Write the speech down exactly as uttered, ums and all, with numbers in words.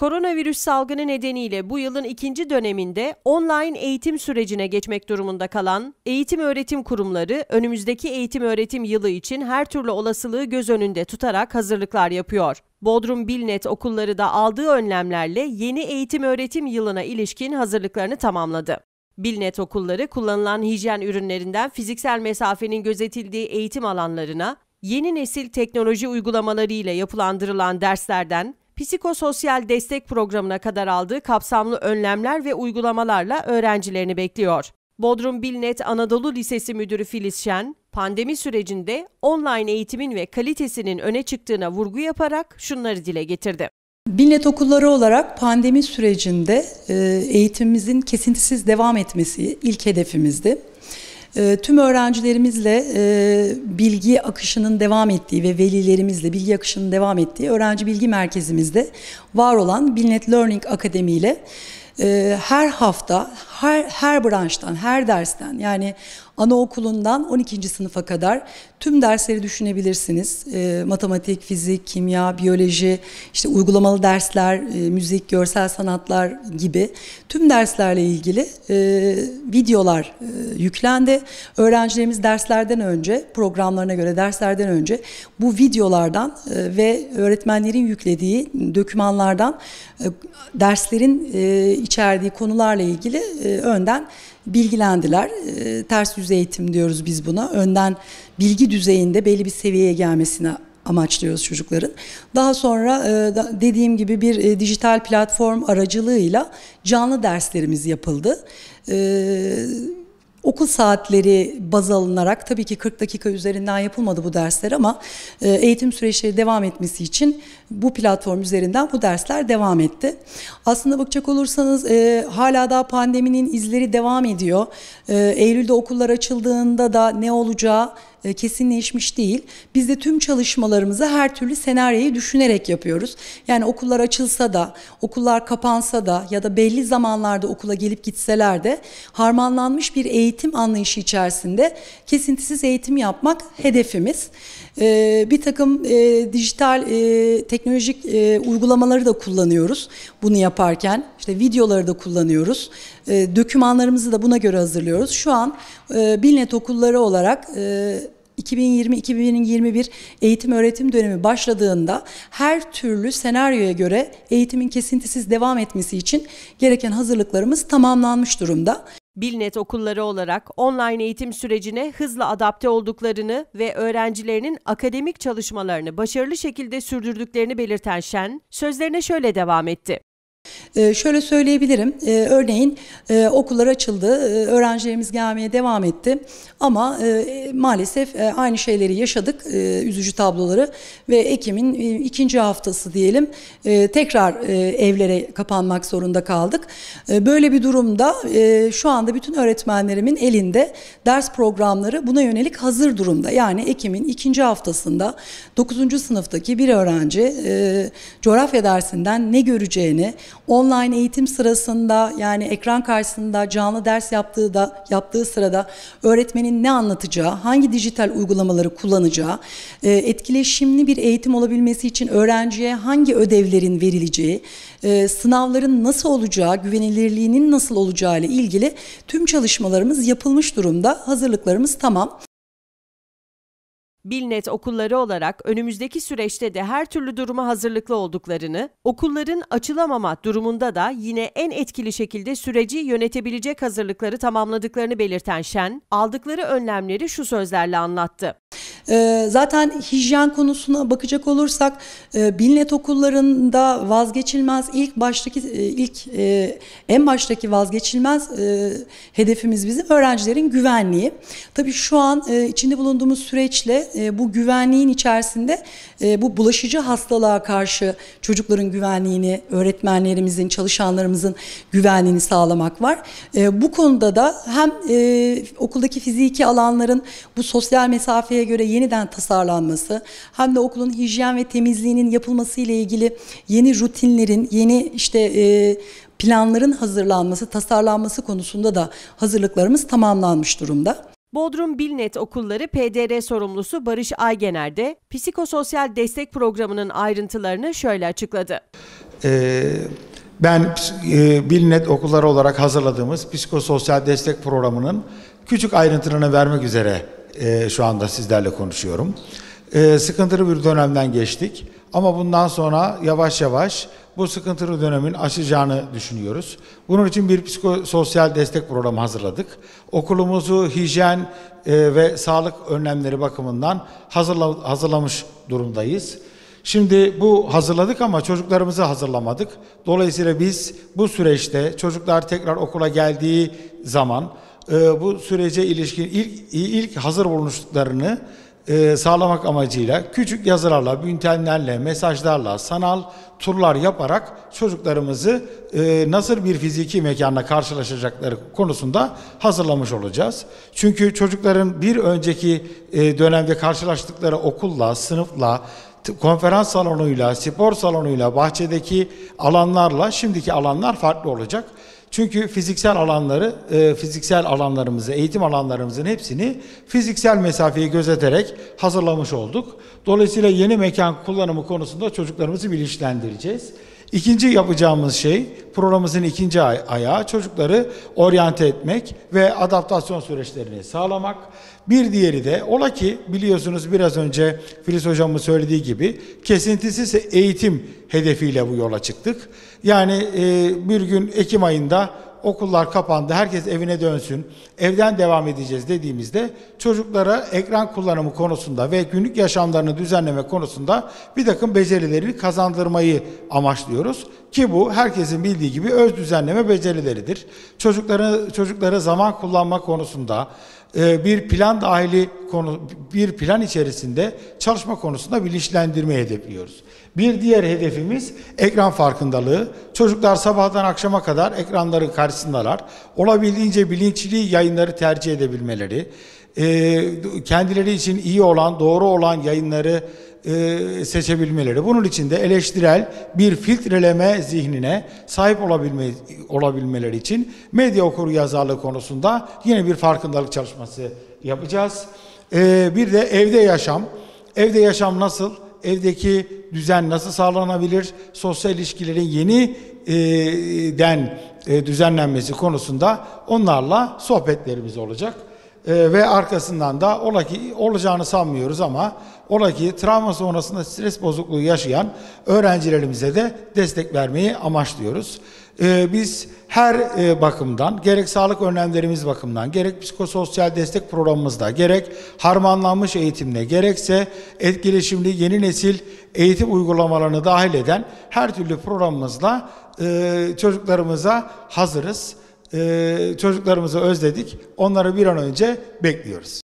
Koronavirüs salgını nedeniyle bu yılın ikinci döneminde online eğitim sürecine geçmek durumunda kalan eğitim öğretim kurumları önümüzdeki eğitim öğretim yılı için her türlü olasılığı göz önünde tutarak hazırlıklar yapıyor. Bodrum Bilnet okulları da aldığı önlemlerle yeni eğitim öğretim yılına ilişkin hazırlıklarını tamamladı. Bilnet okulları kullanılan hijyen ürünlerinden fiziksel mesafenin gözetildiği eğitim alanlarına, yeni nesil teknoloji uygulamalarıyla yapılandırılan derslerden psikososyal destek programına kadar aldığı kapsamlı önlemler ve uygulamalarla öğrencilerini bekliyor. Bodrum Bilnet Anadolu Lisesi Müdürü Filiz Şen, pandemi sürecinde online eğitimin ve kalitesinin öne çıktığına vurgu yaparak şunları dile getirdi. Bilnet okulları olarak pandemi sürecinde eğitimimizin kesintisiz devam etmesi ilk hedefimizdi. Tüm öğrencilerimizle bilgi akışının devam ettiği ve velilerimizle bilgi akışının devam ettiği öğrenci bilgi merkezimizde var olan Bilnet Learning Akademi ile her hafta her, her branştan, her dersten, yani anaokulundan on ikinci sınıfa kadar tüm dersleri düşünebilirsiniz. E, matematik, fizik, kimya, biyoloji, işte uygulamalı dersler, e, müzik, görsel sanatlar gibi tüm derslerle ilgili e, videolar e, yüklendi. Öğrencilerimiz derslerden önce, programlarına göre derslerden önce bu videolardan e, ve öğretmenlerin yüklediği dokümanlardan e, derslerin e, içerdiği konularla ilgili e, önden bilgilendiler. E, ters yüz eğitim diyoruz biz buna. Önden bilgi düzeyinde belli bir seviyeye gelmesine amaçlıyoruz çocukların. Daha sonra e, dediğim gibi bir e, dijital platform aracılığıyla canlı derslerimiz yapıldı. E, Okul saatleri baz alınarak, tabii ki kırk dakika üzerinden yapılmadı bu dersler ama e, eğitim süreçleri devam etmesi için bu platform üzerinden bu dersler devam etti. Aslında bakacak olursanız e, hala daha pandeminin izleri devam ediyor. E, Eylül'de okullar açıldığında da ne olacağı e, kesinleşmiş değil. Biz de tüm çalışmalarımızı her türlü senaryoyu düşünerek yapıyoruz. Yani okullar açılsa da, okullar kapansa da ya da belli zamanlarda okula gelip gitseler de harmanlanmış bir eğitim anlayışı içerisinde kesintisiz eğitim yapmak hedefimiz. Ee, bir takım e, dijital e, teknolojik e, uygulamaları da kullanıyoruz bunu yaparken. İşte videoları da kullanıyoruz. E, dokümanlarımızı da buna göre hazırlıyoruz. Şu an e, Bilnet okulları olarak e, iki bin yirmi iki bin yirmi bir eğitim öğretim dönemi başladığında her türlü senaryoya göre eğitimin kesintisiz devam etmesi için gereken hazırlıklarımız tamamlanmış durumda. Bilnet okulları olarak online eğitim sürecine hızla adapte olduklarını ve öğrencilerinin akademik çalışmalarını başarılı şekilde sürdürdüklerini belirten Şen, sözlerine şöyle devam etti. Ee, şöyle söyleyebilirim, ee, örneğin e, okullar açıldı, e, öğrencilerimiz gelmeye devam etti ama e, maalesef e, aynı şeyleri yaşadık, e, üzücü tabloları ve Ekim'in e, ikinci haftası diyelim e, tekrar e, evlere kapanmak zorunda kaldık. E, böyle bir durumda e, şu anda bütün öğretmenlerimin elinde ders programları buna yönelik hazır durumda. Yani Ekim'in ikinci haftasında dokuzuncu sınıftaki bir öğrenci e, coğrafya dersinden ne göreceğini, online eğitim sırasında, yani ekran karşısında canlı ders yaptığı da yaptığı sırada öğretmenin ne anlatacağı, hangi dijital uygulamaları kullanacağı, etkileşimli bir eğitim olabilmesi için öğrenciye hangi ödevlerin verileceği, sınavların nasıl olacağı, güvenilirliğinin nasıl olacağı ile ilgili tüm çalışmalarımız yapılmış durumda. Hazırlıklarımız tamam. Bilnet okulları olarak önümüzdeki süreçte de her türlü duruma hazırlıklı olduklarını, okulların açılamama durumunda da yine en etkili şekilde süreci yönetebilecek hazırlıkları tamamladıklarını belirten Şen, aldıkları önlemleri şu sözlerle anlattı. Zaten hijyen konusuna bakacak olursak Bilnet okullarında vazgeçilmez ilk baştaki ilk en baştaki vazgeçilmez hedefimiz bizim öğrencilerin güvenliği. Tabii şu an içinde bulunduğumuz süreçle bu güvenliğin içerisinde bu bulaşıcı hastalığa karşı çocukların güvenliğini, öğretmenlerimizin, çalışanlarımızın güvenliğini sağlamak var. Bu konuda da hem okuldaki fiziki alanların bu sosyal mesafeye göre yeniden tasarlanması, hem de okulun hijyen ve temizliğinin yapılması ile ilgili yeni rutinlerin, yeni işte e, planların hazırlanması, tasarlanması konusunda da hazırlıklarımız tamamlanmış durumda. Bodrum Bilnet Okulları P D R sorumlusu Barış Aygener de psikososyal destek programının ayrıntılarını şöyle açıkladı. Ee, ben e, Bilnet okulları olarak hazırladığımız psikososyal destek programının küçük ayrıntılarını vermek üzere e, şu anda sizlerle konuşuyorum. E, sıkıntılı bir dönemden geçtik ama bundan sonra yavaş yavaş bu sıkıntılı dönemin aşacağını düşünüyoruz. Bunun için bir psikososyal destek programı hazırladık. Okulumuzu hijyen e, ve sağlık önlemleri bakımından hazırla, hazırlamış durumdayız. Şimdi bu hazırladık ama çocuklarımızı hazırlamadık. Dolayısıyla biz bu süreçte çocuklar tekrar okula geldiği zaman e, bu sürece ilişkin ilk, ilk hazır bulunuşluklarını e, sağlamak amacıyla küçük yazılarla, bültenlerle, mesajlarla, sanal turlar yaparak çocuklarımızı e, nasıl bir fiziki mekanla karşılaşacakları konusunda hazırlamış olacağız. Çünkü çocukların bir önceki e, dönemde karşılaştıkları okulla, sınıfla, konferans salonuyla, spor salonuyla, bahçedeki alanlarla şimdiki alanlar farklı olacak. Çünkü fiziksel alanları, e, fiziksel alanlarımızı, eğitim alanlarımızın hepsini fiziksel mesafeyi gözeterek hazırlamış olduk. Dolayısıyla yeni mekan kullanımı konusunda çocuklarımızı bilinçlendireceğiz. İkinci yapacağımız şey, programımızın ikinci ay ayağı çocukları oryante etmek ve adaptasyon süreçlerini sağlamak. Bir diğeri de ola ki biliyorsunuz biraz önce Filiz Hocam'ın söylediği gibi kesintisiz eğitim hedefiyle bu yola çıktık. Yani e, bir gün Ekim ayında okullar kapandı, herkes evine dönsün, evden devam edeceğiz dediğimizde çocuklara ekran kullanımı konusunda ve günlük yaşamlarını düzenleme konusunda bir takım becerileri kazandırmayı amaçlıyoruz. Ki bu herkesin bildiği gibi öz düzenleme becerileridir. Çocukları, çocuklara zaman kullanma konusunda, bir plan dahili konu, bir plan içerisinde çalışma konusunda bilinçlendirme hedefliyoruz. Bir diğer hedefimiz ekran farkındalığı. Çocuklar sabahtan akşama kadar ekranların karşısındalar. Olabildiğince bilinçli yayınları tercih edebilmeleri, kendileri için iyi olan, doğru olan yayınları e, seçebilmeleri. Bunun için de eleştirel bir filtreleme zihnine sahip olabilme, olabilmeleri için medya okuryazarlığı konusunda yine bir farkındalık çalışması yapacağız. E, bir de evde yaşam. Evde yaşam nasıl? Evdeki düzen nasıl sağlanabilir? Sosyal ilişkilerin yeniden e, düzenlenmesi konusunda onlarla sohbetlerimiz olacak. Ee, ve arkasından da ola ki olacağını sanmıyoruz ama ola ki travma sonrasında stres bozukluğu yaşayan öğrencilerimize de destek vermeyi amaçlıyoruz. Ee, biz her e, bakımdan, gerek sağlık önlemlerimiz bakımından, gerek psikososyal destek programımızda, gerek harmanlanmış eğitimle, gerekse etkileşimli yeni nesil eğitim uygulamalarını dahil eden her türlü programımızla e, çocuklarımıza hazırız. Ee, çocuklarımızı özledik. Onları bir an önce bekliyoruz.